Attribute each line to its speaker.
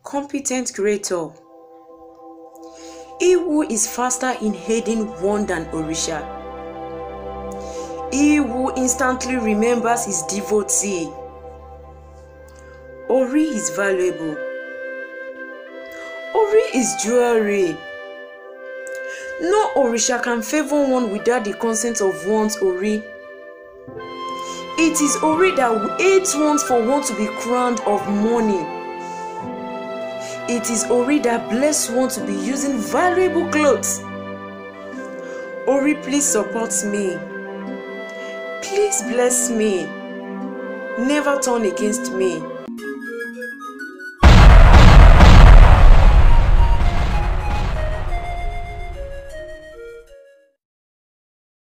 Speaker 1: Competent creator. He who is faster in heading one than Orisha. He who instantly remembers his devotee. Ori is valuable. Ori is jewelry. No Orisha can favor one without the consent of one's Ori. It is Ori that aids one for one to be crowned of money. It is Ori that blesses one to be using valuable clothes. Ori, please support me. Please bless me. Never turn against me.